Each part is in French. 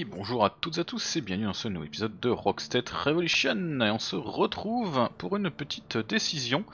Et bonjour à toutes et à tous et bienvenue dans ce nouveau épisode de Rockstead Revolution. Et on se retrouve pour une petite décision.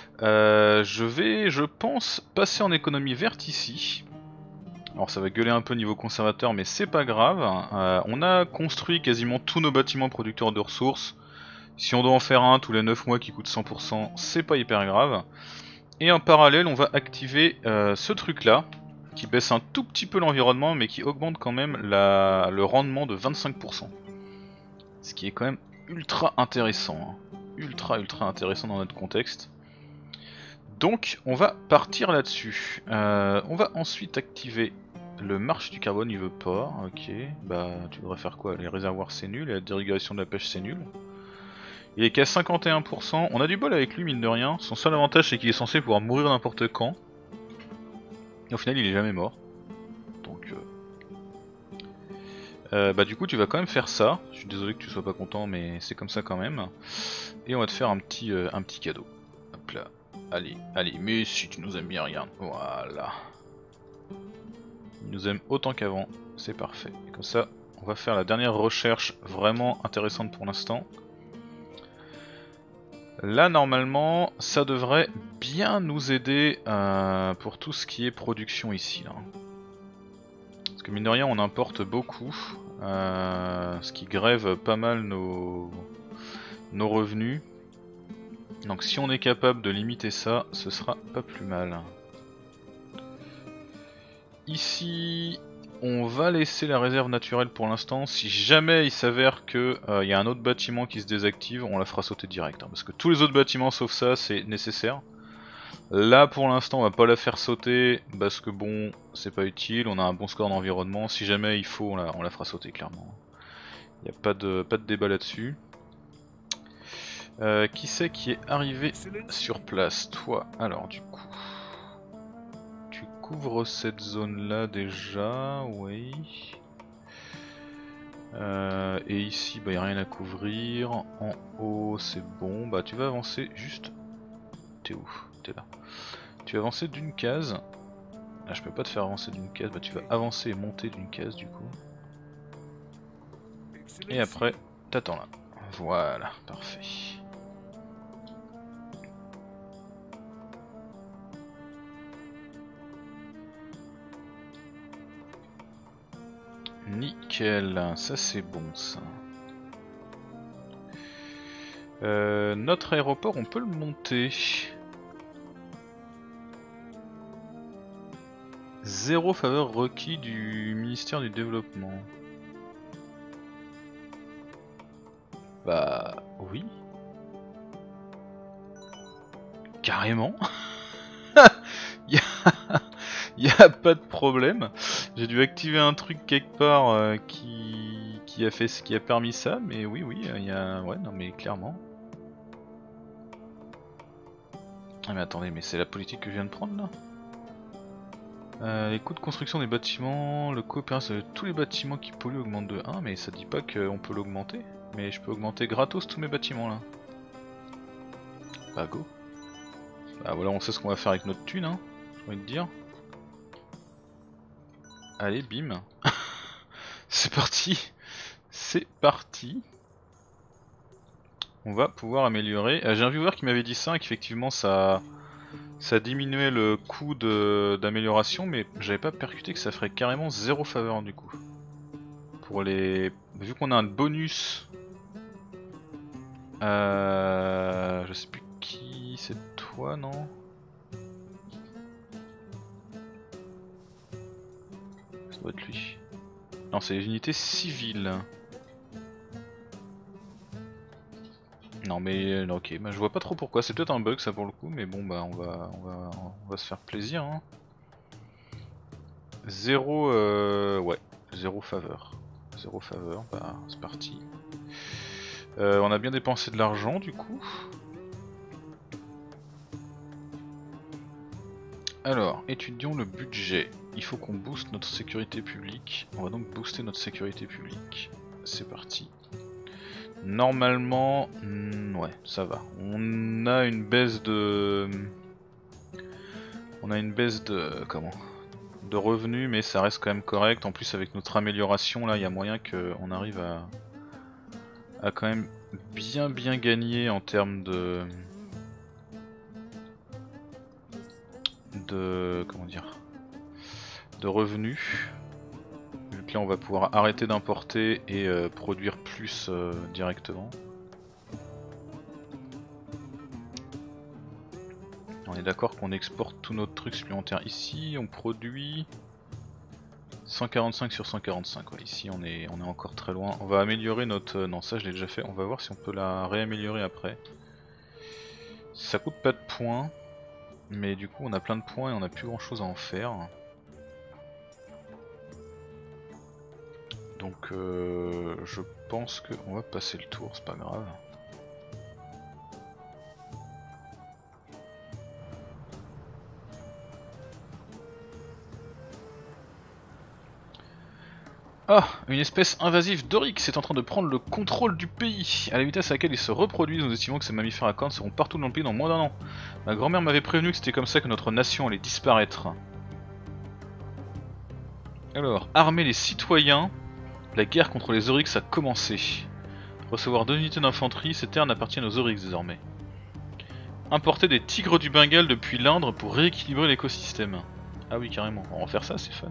Je pense, passer en économie verte ici. Alors ça va gueuler un peu niveau conservateur, mais c'est pas grave. On a construit quasiment tous nos bâtiments producteurs de ressources. Si on doit en faire un tous les 9 mois qui coûte 100%, c'est pas hyper grave. Et en parallèle, on va activer ce truc là, qui baisse un tout petit peu l'environnement, mais qui augmente quand même le rendement de 25%. Ce qui est quand même ultra intéressant. Hein. Ultra intéressant dans notre contexte. Donc, on va partir là-dessus. On va ensuite activer le marché du carbone, il veut pas. Ok, bah tu devrais faire quoi? Les réservoirs c'est nul, et la dérégulation de la pêche c'est nul. Il est qu'à 51%, on a du bol avec lui mine de rien. Son seul avantage c'est qu'il est censé pouvoir mourir n'importe quand. Et au final il est jamais mort. Donc bah du coup tu vas quand même faire ça. Je suis désolé que tu sois pas content mais c'est comme ça quand même. Et on va te faire un petit cadeau. Hop là. Allez, mais si tu nous aimes bien, regarde. Voilà. Il nous aime autant qu'avant, c'est parfait. Et comme ça, on va faire la dernière recherche vraiment intéressante pour l'instant. Là normalement, ça devrait bien nous aider pour tout ce qui est production ici. Là. Parce que mine de rien, on importe beaucoup, ce qui grève pas mal nos revenus. Donc si on est capable de limiter ça, ce sera pas plus mal. Ici, on va laisser la réserve naturelle pour l'instant. Si jamais il s'avère que y a un autre bâtiment qui se désactive, on la fera sauter direct. Hein, parce que tous les autres bâtiments sauf ça, c'est nécessaire. Là pour l'instant on va pas la faire sauter parce que bon c'est pas utile, on a un bon score d'environnement, si jamais il faut on la fera sauter clairement. Il n'y a pas de débat là-dessus. Qui c'est qui est arrivé sur place? Toi, alors du coup. Tu couvres cette zone là déjà, oui. Et ici bah y a rien à couvrir, en haut c'est bon, bah tu vas avancer juste... T'es où? T'es là. Tu vas avancer d'une case. Ah, je peux pas te faire avancer d'une case, bah tu vas avancer et monter d'une case du coup. Et après, t'attends là. Voilà, parfait. Nickel, ça c'est bon ça. Notre aéroport, on peut le monter. 0 faveur requis du ministère du Développement. Bah oui. Carrément. y a pas de problème. J'ai dû activer un truc quelque part qui a fait ce qui a permis ça, mais oui, il y a... Ouais, non mais clairement. Ah mais attendez, mais c'est la politique que je viens de prendre là? Les coûts de construction des bâtiments, le coût opérationnel de tous les bâtiments qui polluent augmente de 1, mais ça dit pas qu'on peut l'augmenter. Mais je peux augmenter gratos tous mes bâtiments là. Bah go. Bah voilà, on sait ce qu'on va faire avec notre thune, hein, j'ai envie de dire. Allez, bim. C'est parti. C'est parti. On va pouvoir améliorer. J'ai un viewer qui m'avait dit ça, qu'effectivement ça diminuait le coût d'amélioration, mais j'avais pas percuté que ça ferait carrément 0 faveur du coup. Pour les... Vu qu'on a un bonus... Je sais plus qui... C'est toi, non? Ça doit être lui. Non, c'est les unités civiles. Non mais ok, bah, je vois pas trop pourquoi, c'est peut-être un bug ça pour le coup, mais bon bah on va se faire plaisir hein. 0 ouais, 0 faveur. 0 faveur, bah c'est parti. On a bien dépensé de l'argent du coup. Alors, étudions le budget. Il faut qu'on booste notre sécurité publique. On va donc booster notre sécurité publique. C'est parti. Normalement, ouais, ça va. On a une baisse de... comment? de revenus, mais ça reste quand même correct. En plus avec notre amélioration là, il y a moyen qu'on arrive à quand même bien gagner en termes comment dire, de revenus. Vu que là on va pouvoir arrêter d'importer et produire plus directement. On est d'accord qu'on exporte tous nos trucs supplémentaires ici, on produit 145 sur 145, ouais, ici on est encore très loin. On va améliorer notre... non ça je l'ai déjà fait, on va voir si on peut la réaméliorer après. Ça coûte pas de points, mais du coup on a plein de points et on a plus grand chose à en faire. Donc je pense qu'on va passer le tour, c'est pas grave. Ah, une espèce invasive d'oryx est en train de prendre le contrôle du pays. À la vitesse à laquelle ils se reproduisent, nous estimons que ces mammifères à cornes seront partout dans le pays dans moins d'un an. Ma grand-mère m'avait prévenu que c'était comme ça que notre nation allait disparaître. Alors, armer les citoyens. La guerre contre les oryx a commencé. Recevoir 2 unités d'infanterie, ces terres appartiennent aux oryx désormais. Importer des tigres du Bengale depuis l'Indre pour rééquilibrer l'écosystème. Ah oui, carrément, on va en faire ça, c'est fun.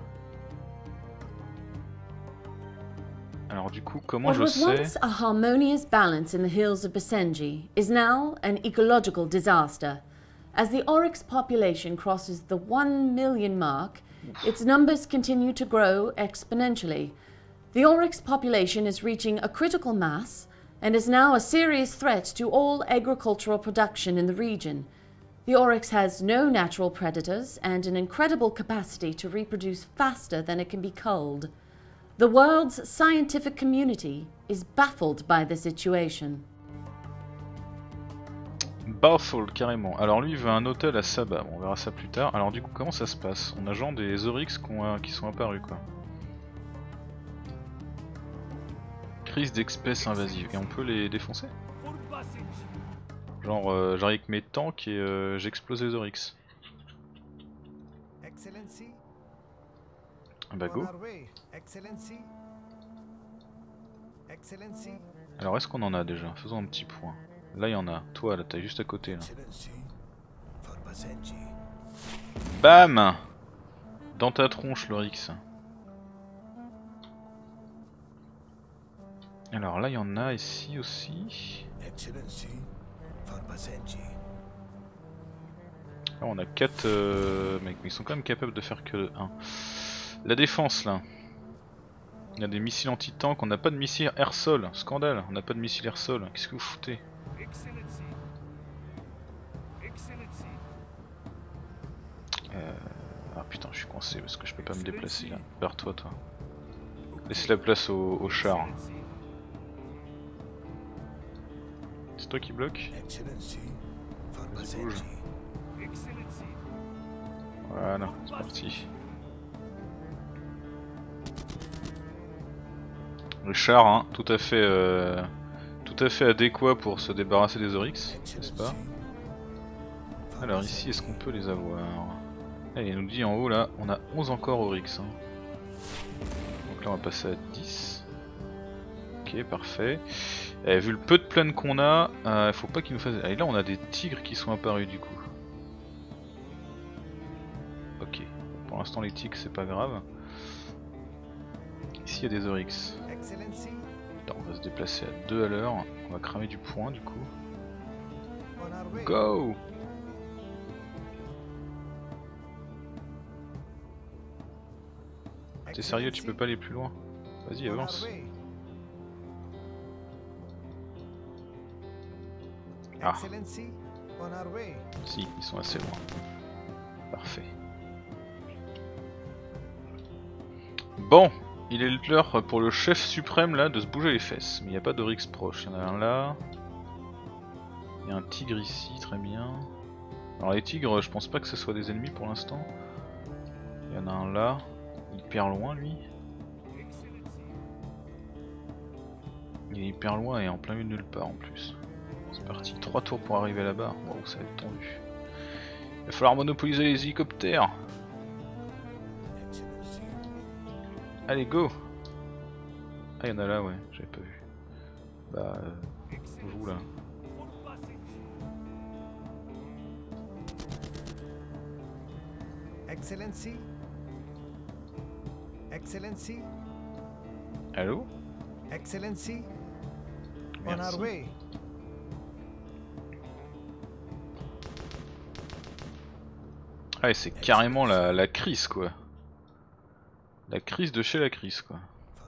Alors du coup, comment je sais... What was once a harmonious balance in the hills of Basenji is now an ecological disaster. As the oryx population crosses the 1 million mark, its numbers continue to grow exponentially. The oryx population is reaching a critical mass and is now a serious threat to all agricultural production in the region. The oryx has no natural predators and an incredible capacity to reproduce faster than it can be culled. The world's scientific community is baffled by the situation. Baffled, carrément. Alors lui il veut un hôtel à Saba, bon, on verra ça plus tard. Alors du coup comment ça se passe? On a genre des oryx qui sont apparus quoi. Crise d'espèces invasives, et on peut les défoncer? Genre j'arrive avec mes tanks et j'explose les oryx. Bah go. Alors est-ce qu'on en a déjà? Faisons un petit point. Là il y en a, toi là t'es juste à côté là. Bam! Dans ta tronche l'oryx. Alors là il y en a ici aussi. Là on a 4 mecs, mais ils sont quand même capables de faire que 1. La défense là. Il y a des missiles anti-tank, on n'a pas de missiles air-sol, scandale, on n'a pas de missiles air-sol, qu'est-ce que vous foutez? Ah putain je suis coincé parce que je peux pas me déplacer là, vers toi toi. Laisse la place au char. C'est toi qui bloque? Vas-y bouge. Voilà, c'est parti. Le char, hein, tout à fait adéquat pour se débarrasser des oryx, n'est-ce pas? Alors ici, est-ce qu'on peut les avoir? Allez, il nous dit en haut là, on a 11 encore oryx. Hein. Donc là on va passer à 10. Ok, parfait. Et vu le peu de plaines qu'on a, faut pas qu'il nous fasse... Allez, là on a des tigres qui sont apparus du coup. Ok, pour l'instant les tigres c'est pas grave. Ici il y a des oryx. Attends, on va se déplacer à 2 à l'heure, on va cramer du point du coup. Go! T'es sérieux, tu peux pas aller plus loin? Vas-y, avance. Ah. Si, ils sont assez loin. Parfait. Bon, il est l'heure pour le chef suprême là de se bouger les fesses. Mais il n'y a pas d'oryx proche, il y en a un là. Il y a un tigre ici, très bien. Alors les tigres, je pense pas que ce soit des ennemis pour l'instant. Il y en a un là, hyper loin lui. Il est hyper loin et en plein milieu de nulle part en plus. C'est parti, 3 tours pour arriver là-bas. Wow, ça va être tendu. Il va falloir monopoliser les hélicoptères. Allez, go! Ah, y'en a là, ouais, j'avais pas vu. Bah, vous là. Excellency? Excellency? Allô? Excellency? On Merci. our way. Ah, et c'est carrément la crise, quoi. La crise de chez la crise, quoi.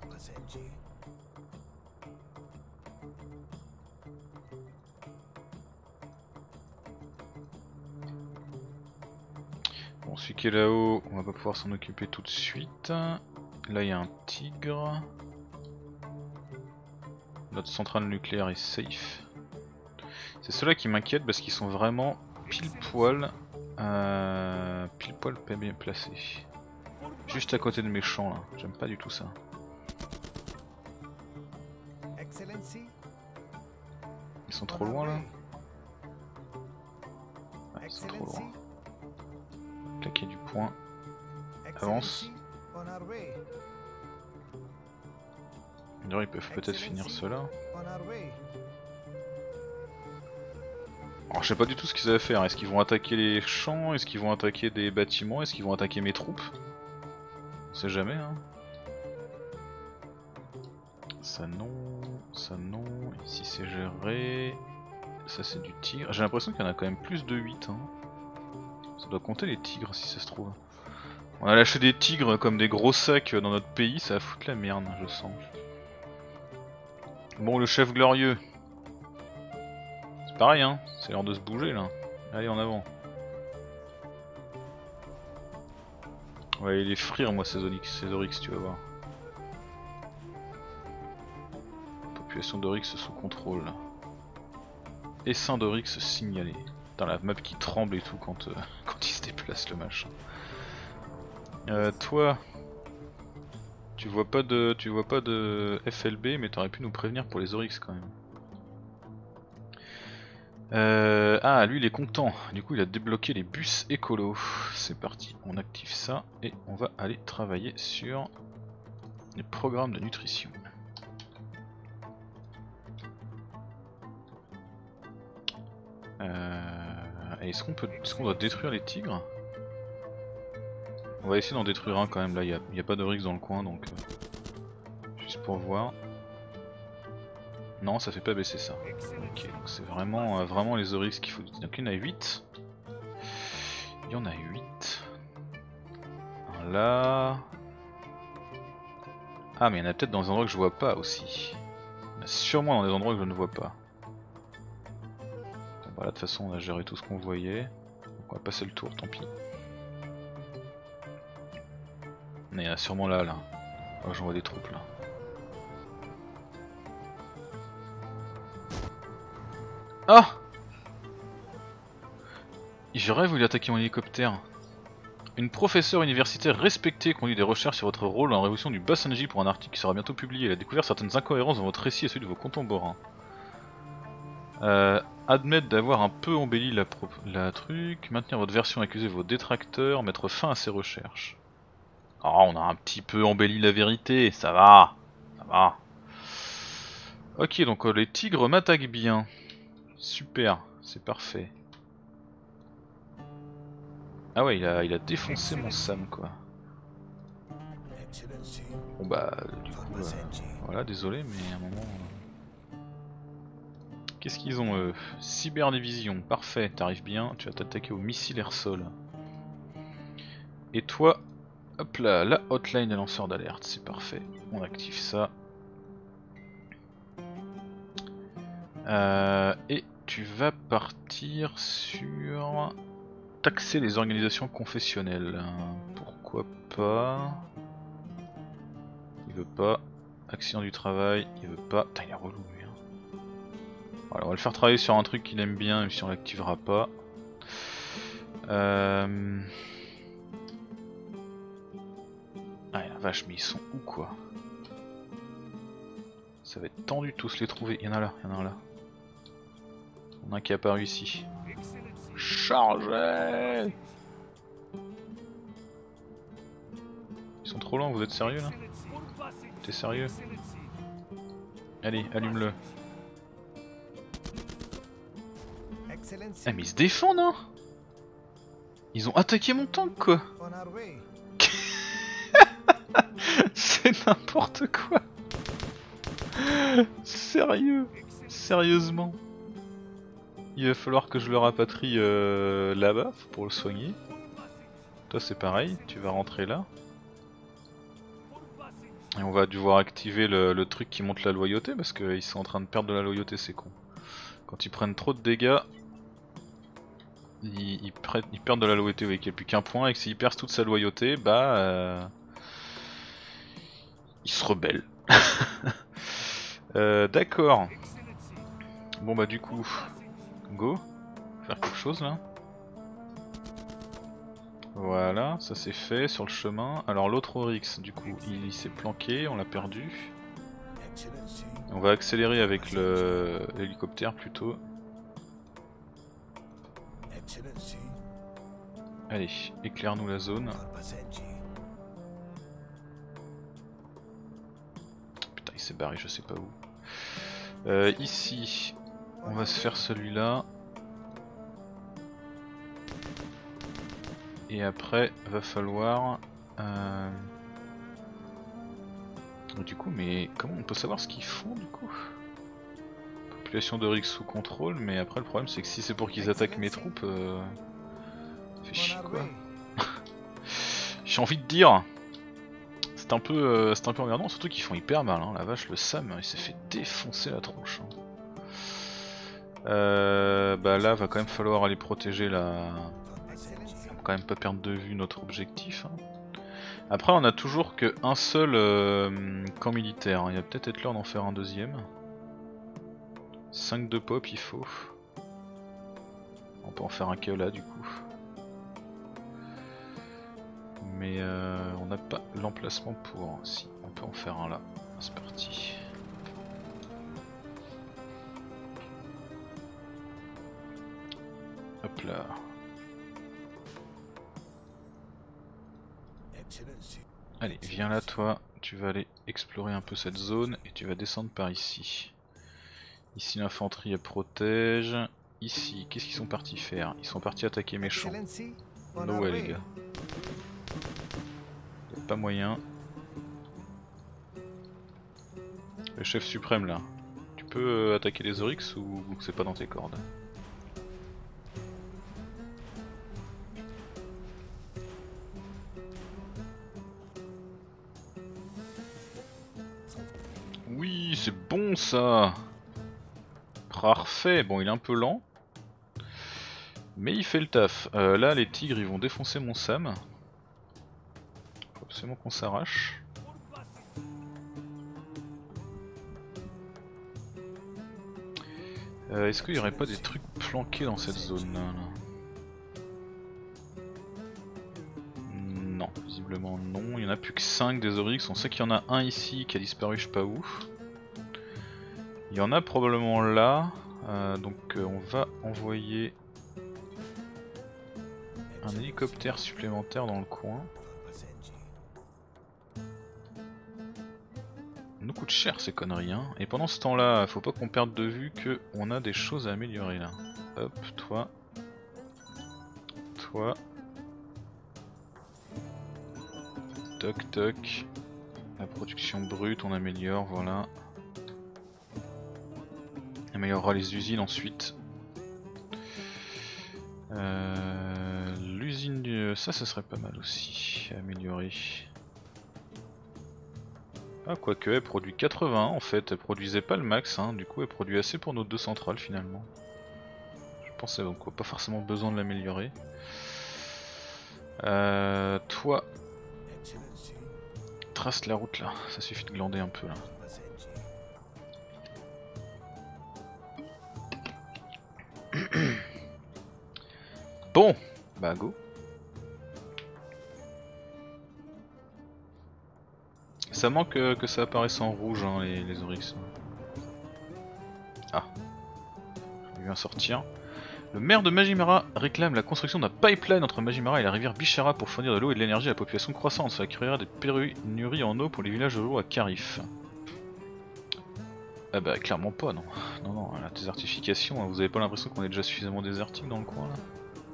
Bon, celui qui est là-haut, on va pas pouvoir s'en occuper tout de suite. Là, il y a un tigre. Notre centrale nucléaire est safe. C'est ceux-là qui m'inquiètent parce qu'ils sont vraiment pile poil bien placés. Juste à côté de mes champs là, j'aime pas du tout ça. Excellency? Ils sont trop loin là. Ouais, ils sont trop loin. Claquer du point. Avance. D'ailleurs ils peuvent peut-être finir cela. Alors je sais pas du tout ce qu'ils avaient à faire, est-ce qu'ils vont attaquer les champs, est-ce qu'ils vont attaquer des bâtiments, est-ce qu'ils vont attaquer mes troupes? On sait jamais hein. Ça non, ici c'est géré, ça c'est du tigre. J'ai l'impression qu'il y en a quand même plus de 8 hein. Ça doit compter les tigres si ça se trouve. On a lâché des tigres comme des gros sacs dans notre pays, ça va foutre la merde je sens. Bon le chef glorieux. C'est pareil hein, c'est l'heure de se bouger là. Allez en avant. On va aller les frire moi ces oryx tu vas voir. Population d'oryx sous contrôle. Essaim d'oryx signalé. Dans la map qui tremble et tout quand il se déplace le machin. Toi, tu vois pas de FLB mais t'aurais pu nous prévenir pour les oryx quand même. Ah lui il est content, du coup il a débloqué les bus écolo. C'est parti, on active ça et on va aller travailler sur les programmes de nutrition. Est-ce qu'on doit détruire les tigres? On va essayer d'en détruire un quand même, là il n'y a pas d'oryx dans le coin donc juste pour voir. Non ça fait pas baisser ça. Ok donc c'est vraiment les oryx qu'il faut. Donc il y en a 8. Il y en a 8. Un là. Ah mais il y en a peut-être dans des endroits que je vois pas aussi. Il y en a sûrement dans des endroits que je ne vois pas. Bon, bah là de toute façon on a géré tout ce qu'on voyait. Donc on va passer le tour, tant pis. Mais il y en a sûrement là. Oh, j'en vois des troupes là. Ah! J'aurais voulu attaquer mon hélicoptère. Une professeure universitaire respectée conduit des recherches sur votre rôle dans la révolution du Basenji pour un article qui sera bientôt publié. Elle a découvert certaines incohérences dans votre récit et celui de vos contemporains. Admettre d'avoir un peu embelli la truc, maintenir votre version, accuser vos détracteurs, mettre fin à ces recherches. Ah, on a un petit peu embelli la vérité, ça va, ça va. Ok, donc les tigres m'attaquent bien. Super, c'est parfait. Ah ouais, il a défoncé mon Sam quoi. Bon bah, du coup, voilà, désolé, mais à un moment... Qu'est-ce qu'ils ont eux? Cyberdivision, parfait, t'arrives bien, tu vas t'attaquer au missile air-sol. Et toi, hop là, la hotline des lanceurs d'alerte, c'est parfait, on active ça. Et tu vas partir sur... taxer les organisations confessionnelles. Pourquoi pas? Il veut pas. Accident du travail, il veut pas. Putain, il est relou lui. Voilà, on va le faire travailler sur un truc qu'il aime bien, même si on l'activera pas. Ah la vache, mais ils sont où quoi? Ça va être tendu de tous les trouver. Il y en a là, il y en a un là. Il y en a un qui est apparu ici. Chargez! Ils sont trop loin, vous êtes sérieux là? T'es sérieux? Allez, allume-le. Excellency, Ah mais ils se défendent hein. Ils ont attaqué mon tank quoi. on our way. C'est n'importe quoi. Sérieux? Sérieusement? Il va falloir que je le rapatrie là-bas pour le soigner. Toi c'est pareil, tu vas rentrer là. Et on va devoir activer le truc qui monte la loyauté parce qu'ils sont en train de perdre de la loyauté, c'est con. Quand ils prennent trop de dégâts, ils perdent de la loyauté, oui, qu'il n'y a plus qu'un point, et que s'ils perdent toute sa loyauté, bah... ils se rebellent. D'accord. Bon bah du coup, go. Faire quelque chose là. Voilà, ça c'est fait sur le chemin. Alors l'autre Oryx, du coup, il s'est planqué, on l'a perdu. On va accélérer avec l'hélicoptère plutôt. Allez, éclaire-nous la zone. Putain, il s'est barré, je sais pas où. Ici, on va se faire celui-là. Et après, va falloir... Du coup, mais comment on peut savoir ce qu'ils font du coup? Population de Rix sous contrôle, mais après le problème c'est que si c'est pour qu'ils attaquent mes troupes... fait chier quoi. J'ai envie de dire... C'est un peu emmerdant, surtout qu'ils font hyper mal, hein. La vache, le Sam, il s'est fait défoncer la tronche. Hein. Bah là, va quand même falloir aller protéger la... On va quand même pas perdre de vue notre objectif. Hein. Après, on a toujours qu'un seul camp militaire. Il va peut-être être l'heure d'en faire un deuxième. 5 de pop, il faut. On peut en faire un que là, du coup. Mais on n'a pas l'emplacement pour. Si, on peut en faire un là. C'est parti. Hop là. Allez, viens là toi, tu vas aller explorer un peu cette zone et tu vas descendre par ici. Ici l'infanterie elle protège. Ici, qu'est-ce qu'ils sont partis faire? Ils sont partis attaquer mes champs. No way les gars. Y'a pas moyen. Le chef suprême là, tu peux attaquer les Oryx ou c'est pas dans tes cordes? Oui, c'est bon ça. Parfait. Bon, il est un peu lent. Mais il fait le taf. Là, les tigres, ils vont défoncer mon Sam. Faut absolument qu'on s'arrache. Est-ce qu'il n'y aurait pas des trucs planqués dans cette zone là? Non, visiblement non. Il n'y en a plus que 5 des Oryx. On sait qu'il y en a un ici qui a disparu je sais pas où. Il y en a probablement là. Donc on va envoyer un hélicoptère supplémentaire dans le coin. Ça nous coûte cher ces conneries hein. Et pendant ce temps là, faut pas qu'on perde de vue que on a des choses à améliorer là. Hop, toi. Toi. Toc toc. La production brute on améliore, voilà. On améliorera les usines ensuite. L'usine du... ça serait pas mal aussi à améliorer. Ah quoique elle produit 80 en fait, elle produisait pas le max hein, du coup elle produit assez pour nos deux centrales finalement. Je pensais donc pas forcément besoin de l'améliorer. Toi, trace la route là, ça suffit de glander un peu là. Bon, bah go. Ça manque que ça apparaisse en rouge hein, les Oryx. Ah, je vais bien sortir. Le maire de Majimara réclame la construction d'un pipeline entre Majimara et la rivière Bishara pour fournir de l'eau et de l'énergie à la population croissante. Cela créera des pénuries en eau pour les villages ruraux à Karif. Ah bah clairement pas, non. Non, non, la désertification, vous avez pas l'impression qu'on est déjà suffisamment désertique dans le coin là?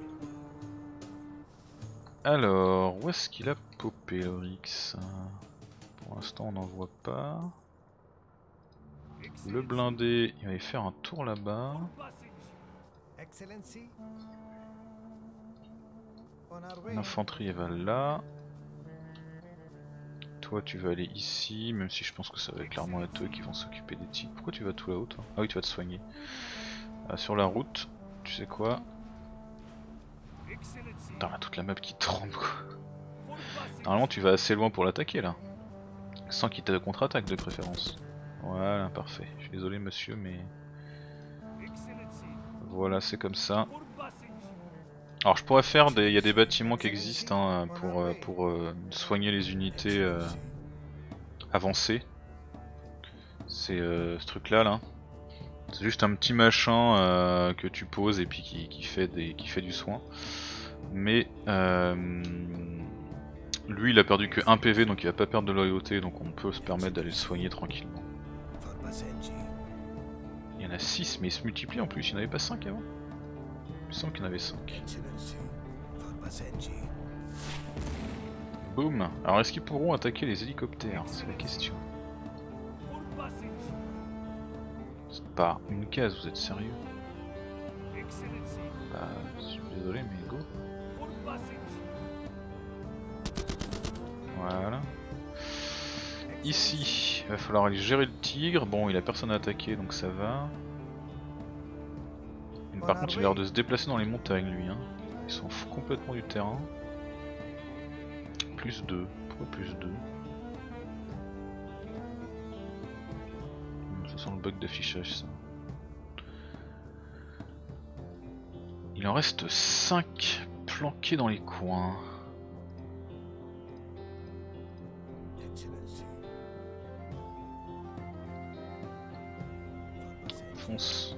Alors, où est-ce qu'il a popé l'Oryx? Pour l'instant on n'en voit pas. Le blindé, il va aller faire un tour là-bas. Excellency. On our way. L'infanterie elle va là. Toi tu vas aller ici, même si je pense que ça va clairement être eux qui vont s'occuper des types. Pourquoi tu vas tout là-haut toi? Ah oui, tu vas te soigner. Sur la route, tu sais quoi? Putain, toute la map qui tremble quoi. Normalement tu vas assez loin pour l'attaquer là. Sans qu'il te contre-attaque de préférence. Voilà, parfait. Je suis désolé monsieur mais... Voilà, c'est comme ça. Alors je pourrais faire des... Il y a des bâtiments qui existent hein, pour soigner les unités avancées. C'est ce truc là. C'est juste un petit machin que tu poses et puis qui fait du soin. Mais lui il a perdu que 1 PV donc il va pas perdre de loyauté donc on peut se permettre d'aller le soigner tranquillement. Il y en a 6 mais il se multiplie en plus, il n'y en avait pas 5 avant. Il me semble qu'il y en avait 5. Boum. Alors est-ce qu'ils pourront attaquer les hélicoptères? C'est la question. C'est pas une case, vous êtes sérieux? Bah, je suis désolé mais go. Voilà. Ici, il va falloir aller gérer le tigre. Bon, il a personne à attaquer donc ça va. Mais par contre, il a l'air de se déplacer dans les montagnes lui. Hein. Il s'en fout complètement du terrain. Plus 2. Pourquoi plus 2? Ça sent le bug d'affichage ça. Il en reste 5 planqués dans les coins. Fonce.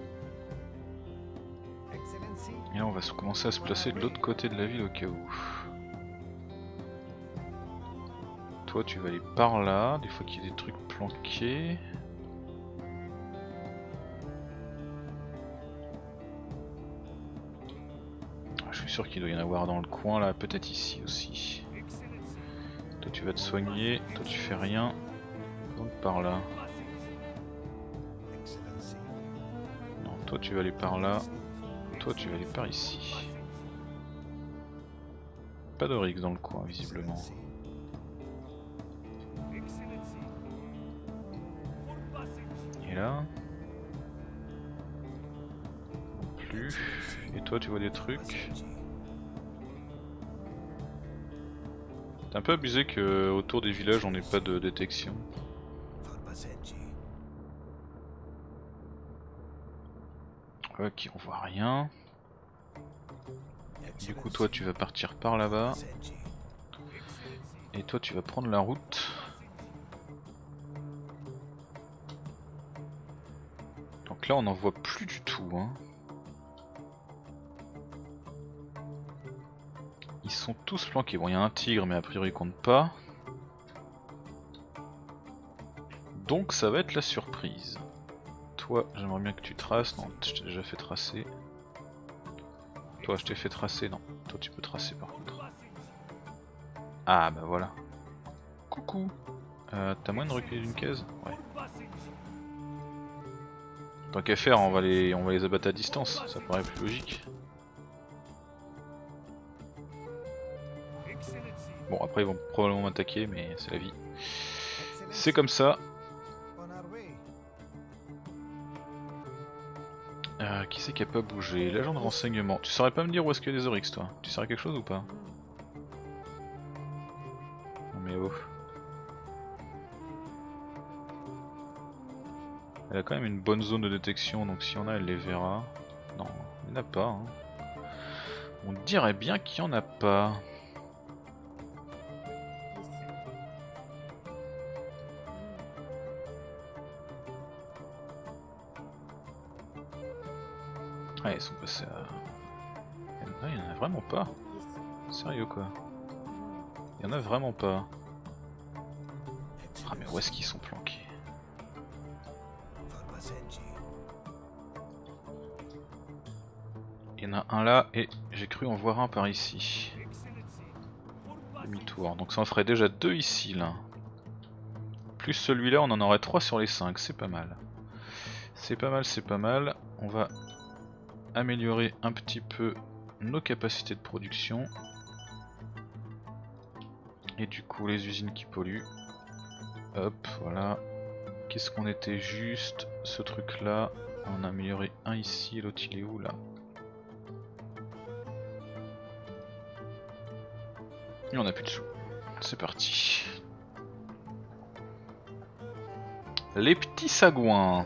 Et là on va commencer à se placer de l'autre côté de la ville au cas où. Toi tu vas aller par là, des fois qu'il y a des trucs planqués. Je suis sûr qu'il doit y en avoir dans le coin là, peut-être ici aussi. Toi tu vas te soigner, toi tu fais rien. Donc par là. Non, toi tu vas aller par là. Toi tu vas aller par ici. Pas d'Oryx dans le coin visiblement. Et là non plus. Et toi tu vois des trucs. C'est un peu abusé que autour des villages on n'ait pas de détection. Ok, on voit rien. Du coup toi tu vas partir par là-bas. Et toi tu vas prendre la route. Donc là on n'en voit plus du tout hein. Ils sont tous flanqués. Bon il y a un tigre mais a priori il compte pas. Donc ça va être la surprise. Toi j'aimerais bien que tu traces. Non, je t'ai déjà fait tracer. Toi je t'ai fait tracer, non. Toi tu peux tracer par contre. Ah bah voilà. Coucou. T'as moyen de reculer d'une case? Ouais. Tant qu'à faire on va les abattre à distance, ça paraît plus logique. Bon après ils vont probablement m'attaquer mais c'est la vie. C'est comme ça. Qui c'est qui a pas bougé? L'agent de renseignement. Tu saurais pas me dire où est-ce qu'il y a des Oryx toi? Tu saurais quelque chose ou pas? Non mais oh. Elle a quand même une bonne zone de détection donc si y en a elle les verra. Non, il n'y en a pas. Hein. On dirait bien qu'il y en a pas. Ouais, ils sont passés à... Ah, il y en a vraiment pas. Sérieux quoi. Il y en a vraiment pas. Ah mais où est-ce qu'ils sont planqués? Il y en a un là et j'ai cru en voir un par ici. Demi-tour, donc ça en ferait déjà 2 ici là. Plus celui-là, on en aurait 3 sur les 5, c'est pas mal. C'est pas mal, c'est pas mal. On va améliorer un petit peu nos capacités de production. Et du coup les usines qui polluent. Hop, voilà. Qu'est-ce qu'on était juste? Ce truc là. On a amélioré un ici et l'autre il est où là? Et on a plus de sous. C'est parti. Les petits sagouins.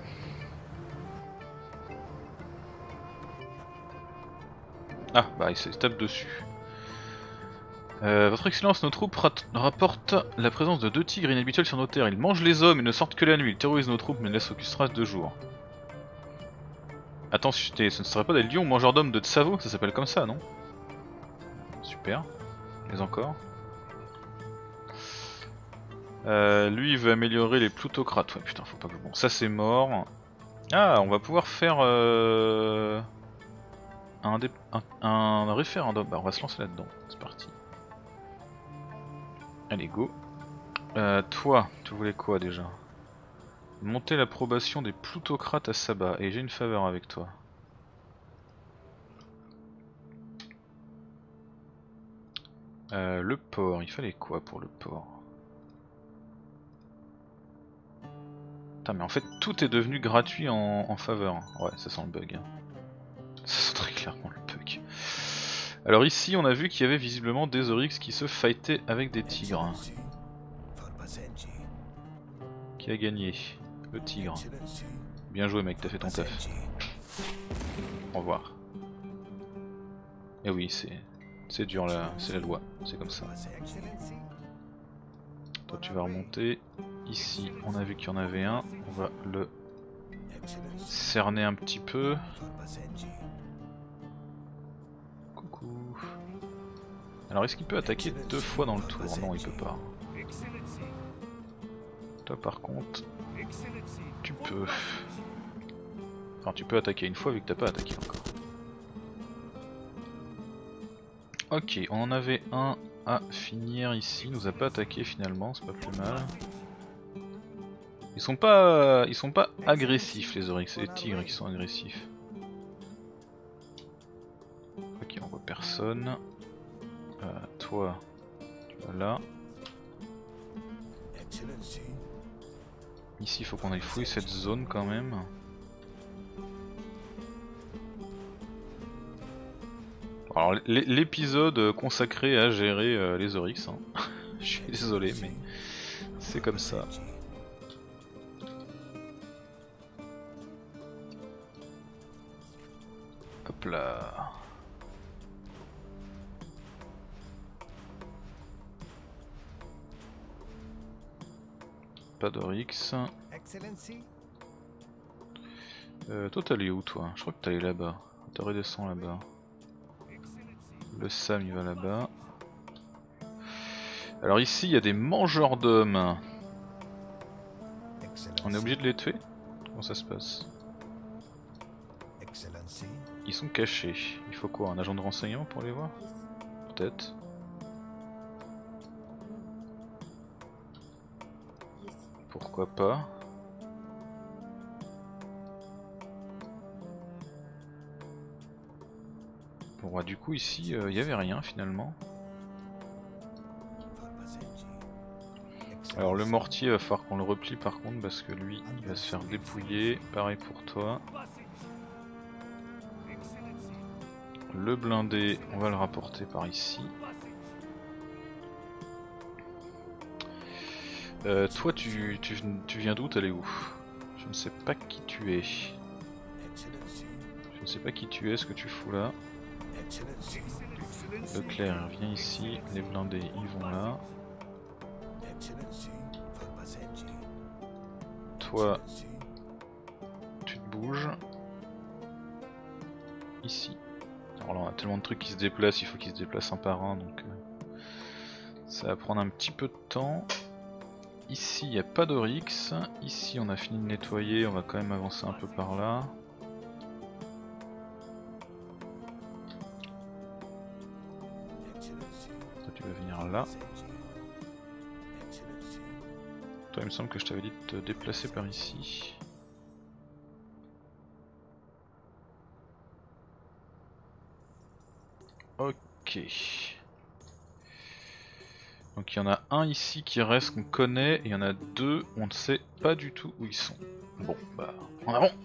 Ah bah il se tape dessus. Votre excellence, nos troupes rapportent la présence de 2 tigres inhabituels sur nos terres. Ils mangent les hommes et ne sortent que la nuit. Ils terrorisent nos troupes mais ne laissent aucune trace de jour. Attends, ce ne serait pas des lions mangeurs d'hommes de Tsavo? Ça s'appelle comme ça, non? Super. Mais encore. Lui il veut améliorer les plutocrates. Ouais putain, faut pas que... Bon, ça c'est mort. Ah, on va pouvoir faire un référendum. Bah on va se lancer là-dedans. C'est parti. Allez, go. Toi, tu voulais quoi déjà? Monter l'approbation des plutocrates à Saba. Et j'ai une faveur avec toi. Le port, il fallait quoi pour le port? Putain mais en fait tout est devenu gratuit en faveur. Ouais, ça sent le bug. Ça sent très clairement le bug. Alors ici on a vu qu'il y avait visiblement des Oryx qui se fightaient avec des tigres. Qui a gagné? Le tigre. Bien joué mec, t'as fait ton taf. Au revoir. Et oui, c'est dur là, c'est la loi, c'est comme ça. Toi tu vas remonter. Ici on a vu qu'il y en avait un, on va le cerner un petit peu. Coucou. Alors est-ce qu'il peut attaquer 2 fois dans le tour? Non il peut pas. Toi par contre, tu peux. Enfin tu peux attaquer une fois vu que t'as pas attaqué encore. Ok, on en avait un à finir ici, il nous a pas attaqué finalement, c'est pas plus mal. Ils sont pas agressifs les oryx, c'est les tigres qui sont agressifs. Ok, on voit personne. Toi, tu vas là. Ici il faut qu'on aille fouiller cette zone quand même. Alors l'épisode consacré à gérer les oryx, hein. Je suis désolé mais c'est comme ça. Hop là. Pas d'oryx. Toi t'allais où toi? Je crois que t'allais là-bas. T'as redescend là-bas. Le Sam il va là-bas. Alors ici il y a des mangeurs d'hommes. On est obligé de les tuer? Comment ça se passe? Ils sont cachés. Il faut quoi? Un agent de renseignement pour les voir? Peut-être. Pourquoi pas? Bon bah du coup ici il n'y avait rien finalement. Alors le mortier va falloir qu'on le replie par contre parce que lui il va se faire dépouiller. Pareil pour toi. Le blindé on va le rapporter par ici. Toi tu viens d'où? T'allais où? Je ne sais pas qui tu es. Je ne sais pas qui tu es, ce que tu fous là. Leclerc vient ici, les blindés ils vont là. Toi tu te bouges. Ici. Alors là on a tellement de trucs qui se déplacent, il faut qu'ils se déplacent un par un, donc ça va prendre un petit peu de temps. Ici il n'y a pas d'Oryx, ici on a fini de nettoyer, on va quand même avancer un peu par là. Toi tu vas venir là. Toi il me semble que je t'avais dit de te déplacer par ici. Ok. Donc il y en a un ici qui reste qu'on connaît, et il y en a deux, on ne sait pas du tout où ils sont. Bon, bah, en avant.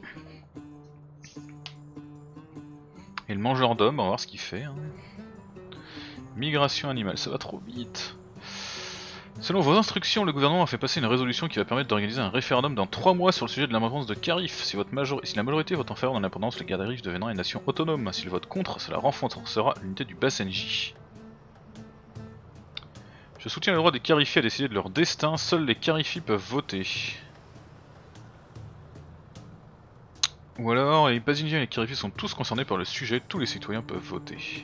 Et le mangeur d'hommes, on va voir ce qu'il fait. Hein. Migration animale, ça va trop vite. Selon vos instructions, le gouvernement a fait passer une résolution qui va permettre d'organiser un référendum dans 3 mois sur le sujet de l'indépendance de Carif. Si la majorité vote en faveur de l'indépendance, les Gardarif deviendront une nation autonome. S'ils votent contre, cela renforcera l'unité du Basenji. Je soutiens le droit des Carifi à décider de leur destin, seuls les Carifi peuvent voter. Ou alors, les Basenji et les Carifi sont tous concernés par le sujet, tous les citoyens peuvent voter.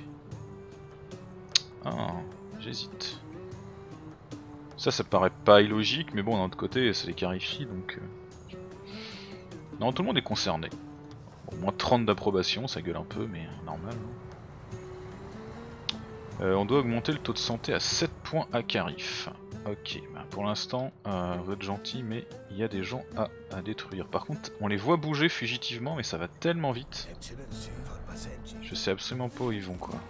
Ah, j'hésite. Ça paraît pas illogique, mais bon, d'un autre côté, c'est les Carifi, donc... Non, tout le monde est concerné. Bon, moins 30 d'approbation, ça gueule un peu, mais normal. On doit augmenter le taux de santé à 7 points à Carif. Ok, bah pour l'instant, vous êtes gentil, mais il y a des gens à détruire. Par contre, on les voit bouger fugitivement, mais ça va tellement vite. Je sais absolument pas où ils vont, quoi.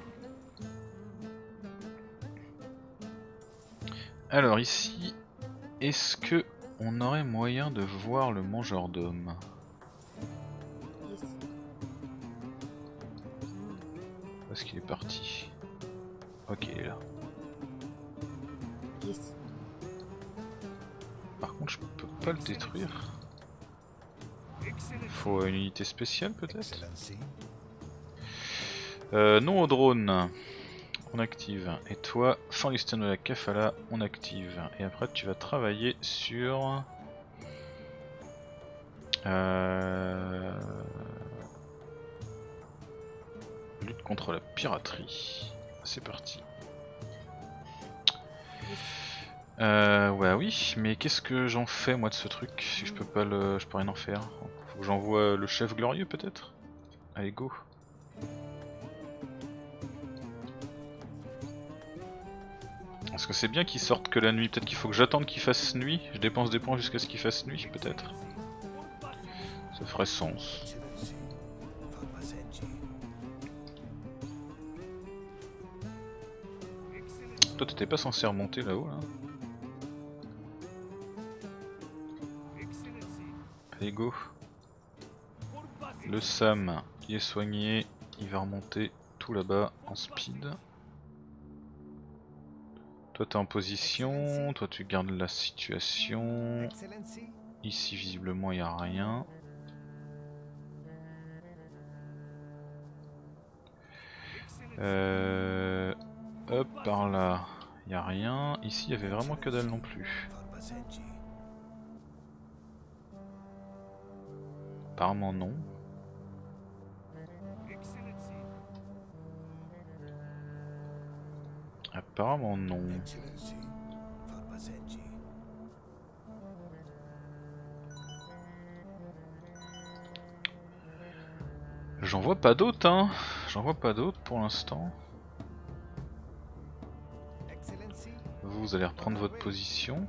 Alors ici, est-ce que on aurait moyen de voir le mangeur d'hommes? Où est-ce qu'il est parti? Ok, il est là. Par contre, je peux pas le détruire. Faut une unité spéciale peut-être? Non au drone. On active. Et toi, fin du système de la Kafala, on active. Et après tu vas travailler sur... lutte contre la piraterie. C'est parti. Ouais oui, mais qu'est-ce que j'en fais moi de ce truc si je peux pas le... je peux rien en faire. Faut que j'envoie le chef glorieux peut-être? Allez go. Parce que c'est bien qu'ils sortent que la nuit, peut-être qu'il faut que j'attende qu'il fasse nuit, je dépense des points jusqu'à ce qu'il fasse nuit peut-être. Ça ferait sens. Toi t'étais pas censé remonter là-haut là? Allez go. Le Sam qui est soigné, il va remonter tout là-bas en speed. Toi t'es en position, toi tu gardes la situation. Ici visiblement il n'y a rien. Hop par là, il n'y a rien. Ici il y avait vraiment que dalle non plus. Apparemment non. Apparemment non. J'en vois pas d'autres hein. J'en vois pas d'autres pour l'instant. Vous allez reprendre votre position.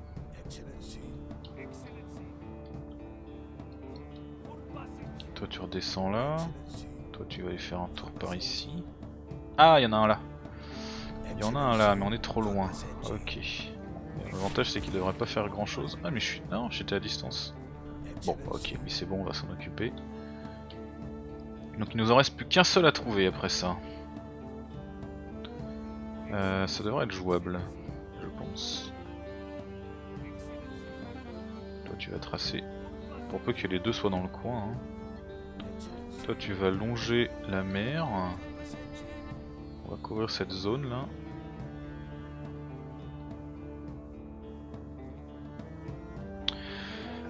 Toi tu redescends là. Toi tu vas aller faire un tour par ici. Ah, il y en a un là. Il y en a un là, mais on est trop loin. Ok. L'avantage c'est qu'il devrait pas faire grand chose. Ah mais je suis... Non, j'étais à distance. Bon, ok, mais c'est bon, on va s'en occuper. Donc il nous en reste plus qu'un seul à trouver après ça. Ça devrait être jouable, je pense. Toi tu vas tracer, pour peu que les deux soient dans le coin. Hein. Toi tu vas longer la mer. On va couvrir cette zone là.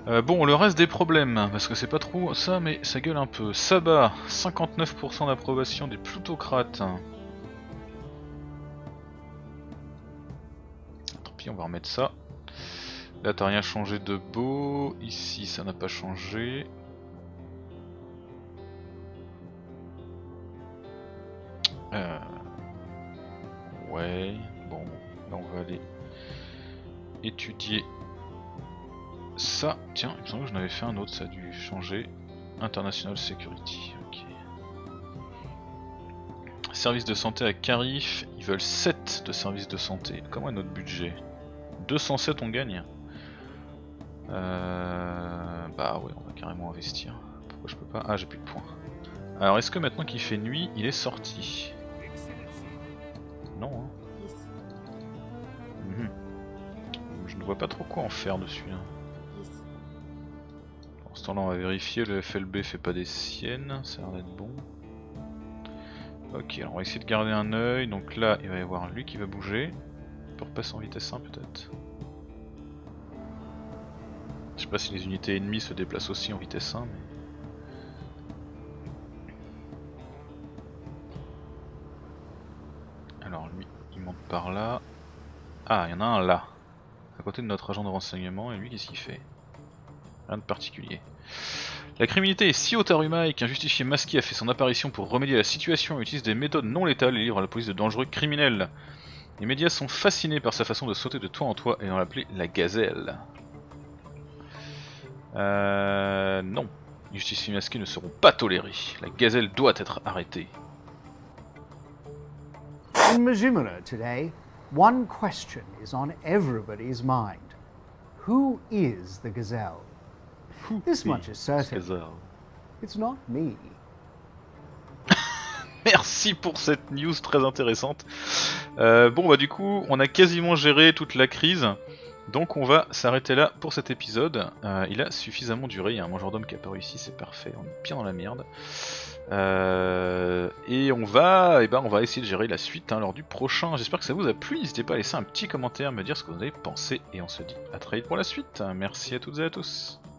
Bon, le reste des problèmes, parce que c'est pas trop ça, mais ça gueule un peu. Sabah, 59% d'approbation des plutocrates. Tant pis, on va remettre ça. Là, t'as rien changé de beau. Ici, ça n'a pas changé. Ouais, bon, là on va aller étudier ça. Tiens, il me semble que j'en avais fait un autre, ça a dû changer. International Security, ok. Service de santé à Carif, ils veulent 7 de services de santé. Comment est notre budget? 207 on gagne. Bah ouais, on va carrément investir. Pourquoi je peux pas? Ah, j'ai plus de points. Alors est-ce que maintenant qu'il fait nuit, il est sorti? Non, hein. Je ne vois pas trop quoi en faire dessus. Hein. Pour ce temps là on va vérifier, le FLB fait pas des siennes, ça a l'air d'être bon. Ok, alors on va essayer de garder un œil, donc là il va y avoir lui qui va bouger. Pour passer en vitesse 1 peut-être. Je sais pas si les unités ennemies se déplacent aussi en vitesse 1 mais... Alors lui il monte par là. Ah, il y en a un là, à côté de notre agent de renseignement, et lui qu'est-ce qu'il fait? Rien de particulier. La criminalité est si haute à Rumaï qu'un justicier masqué a fait son apparition pour remédier à la situation et utilise des méthodes non létales et livre à la police de dangereux criminels. Les médias sont fascinés par sa façon de sauter de toit en toit et l'ont appelé la gazelle. Non. Les justiciers masqués ne seront pas tolérés. La gazelle doit être arrêtée. In Majimura today, one question is on everybody's mind. Who is the gazelle? This much is certain. It's not me. Merci pour cette news très intéressante. Bon bah du coup on a quasiment géré toute la crise. Donc on va s'arrêter là pour cet épisode. Il a suffisamment duré, il y a un majordome qui a apparu ici, c'est parfait, on est bien dans la merde. Et on va essayer de gérer la suite lors du prochain. J'espère que ça vous a plu, n'hésitez pas à laisser un petit commentaire, me dire ce que vous en avez pensé. Et on se dit à très vite pour la suite. Merci à toutes et à tous.